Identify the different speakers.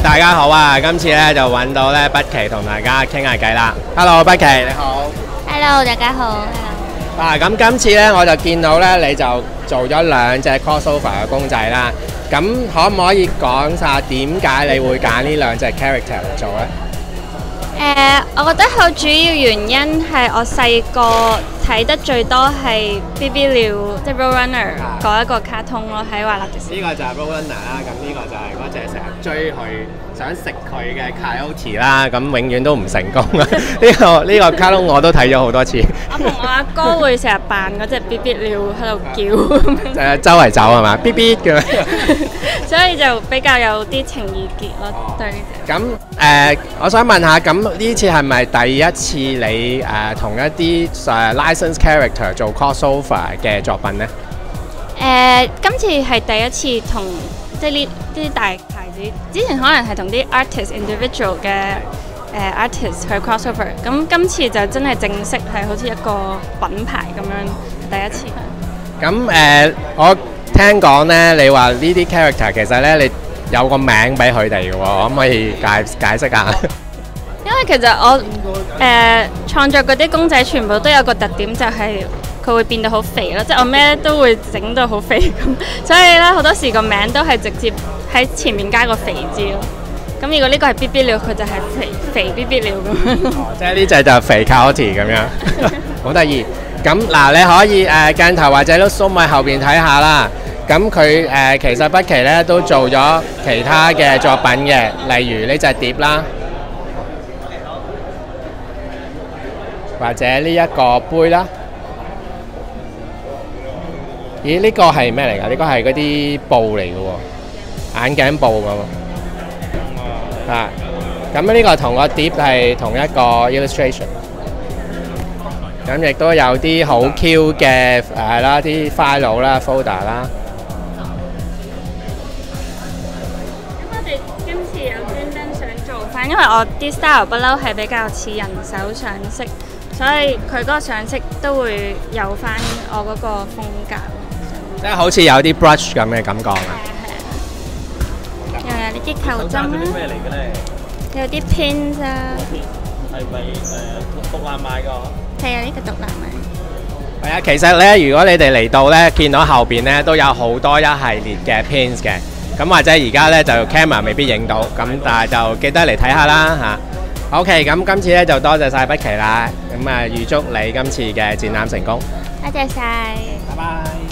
Speaker 1: 大家好啊！今次咧就揾到咧北奇同大家傾下偈啦。Hello， 北奇你好。
Speaker 2: Hello， 大家好。Hello。
Speaker 1: 咁今次咧我就見到咧你就做咗2隻 crossover 嘅公仔啦。咁可唔可以講下點解你會揀呢2隻 character 嚟做咧？
Speaker 2: 我覺得好主要原因係我細個睇得最多係 BB 鳥，即係 Roadrunner 嗰一個卡通咯，喺華納迪士尼。
Speaker 1: 呢個就係 Roadrunner 啦，咁呢個就係嗰隻成日追佢想食佢嘅 Coyote 啦，咁永遠都唔成功啊！呢個卡通我都睇咗好多次。
Speaker 2: 我同我阿哥會成日扮嗰隻 BB 鳥喺度叫咁樣。
Speaker 1: 周圍走係嘛？BB 嘅。
Speaker 2: 所以就比較有啲情意結咯，對呢隻。
Speaker 1: 咁我想問下，咁呢次係咪第一次你同一啲licensed character 做 crossover 嘅作品呢？
Speaker 2: 今次係第一次同即係呢啲大牌子，之前可能係同啲 artist individual 嘅artist 去 crossover， 咁今次就真係正式係好似一個品牌咁樣第一次。咁
Speaker 1: 我聽講呢，你話呢啲 character 其實呢，你有個名俾佢哋嘅喎，可唔可以解釋下？
Speaker 2: 因為其實我創作嗰啲公仔全部都有個特點，就係佢會變到好肥咯，即係我咩都會整到好肥咁，所以咧好多時個名都係直接喺前面加個肥字咯。咁如果呢個係 BB 鳥，佢就係肥 BB 鳥咁樣。
Speaker 1: 哦，即係呢隻就肥 Coyote 咁樣，好得意。咁嗱，你可以鏡頭或者都 zoom 喺後邊睇下啦。咁佢其實北奇咧都做咗其他嘅作品嘅，例如呢隻碟啦，或者呢一個杯啦。咦？呢個係咩嚟㗎？呢個係嗰啲布嚟嘅喎，眼鏡布咁。咁呢個同個碟係同一個 illustration。咁亦都有啲好 Q 嘅係啦，啲 file 啦、folder 啦。
Speaker 2: 咁我哋今次有專登想做翻，因為我啲 style 不嬲係比較似人手上色，所以佢嗰個上色都會有翻我嗰個風格。
Speaker 1: 即係好似有啲 brush 咁嘅感覺啊！
Speaker 2: 又有呢啲扣針啦。
Speaker 3: 咩嚟嘅咧？
Speaker 2: 有啲 pins 啊。
Speaker 3: 係咪獨立賣㗎？
Speaker 2: 係啊，呢個獨立賣。
Speaker 1: 係啊，其實咧，如果你哋嚟到咧，見到後邊咧都有好多一系列嘅 pins 嘅，咁或者而家咧就 camera 未必影到，咁但係就記得嚟睇下啦嚇。OK， 咁今次咧就多謝晒北奇啦，咁預祝你今次嘅展覽成功。
Speaker 2: 多謝晒。
Speaker 1: 拜拜。